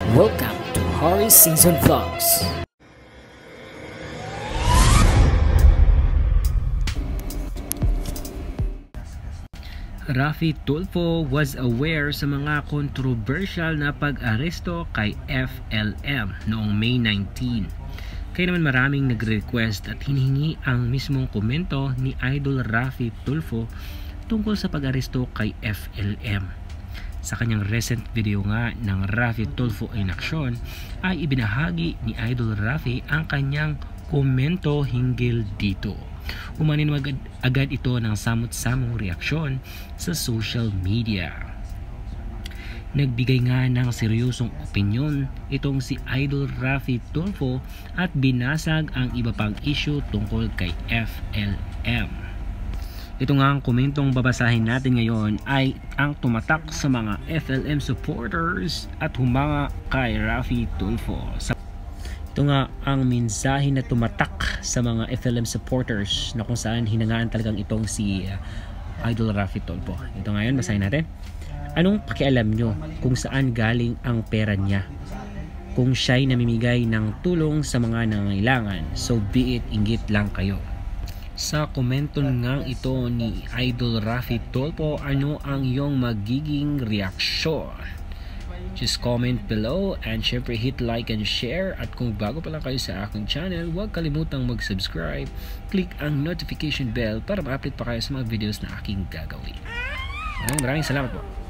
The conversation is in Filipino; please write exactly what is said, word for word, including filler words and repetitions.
Welcome to Hari Season Vlogs. Raffy Tulfo was aware sa mga controversial na pag-aresto kay F L M noong May nineteenth. Kaya naman maraming nagre-request at hinihingi ang mismong komento ni Idol Raffy Tulfo tungkol sa pag-aresto kay F L M. Sa kanyang recent video nga ng Raffy Tulfo in Action ay ibinahagi ni Idol Raffy ang kanyang komento hinggil dito. Umanin agad, agad ito ng samot-samong reaksyon sa social media. Nagbigay nga ng seryosong opinyon itong si Idol Raffy Tulfo at binasag ang iba pang issue tungkol kay F L M. Ito nga ang komentong babasahin natin ngayon ay ang tumatak sa mga F L M supporters at humanga kay Raffy Tulfo. Ito nga ang mensahe na tumatak sa mga F L M supporters na kung saan hinangaan talagang itong si uh, Idol Raffy Tulfo. Ito ngayon, basahin natin. Anong pakialam nyo kung saan galing ang pera niya? Kung siya'y namimigay ng tulong sa mga nangangailangan, so be it, inggit lang kayo. Sa komento nga ito ni Idol Raffy Tulfo, ano ang iyong magiging reaksyon? Just comment below and syempre hit like and share, at kung bago pa lang kayo sa aking channel, huwag kalimutang mag-subscribe, click ang notification bell para ma-update pa kayo sa mga videos na aking gagawin. Maraming salamat po.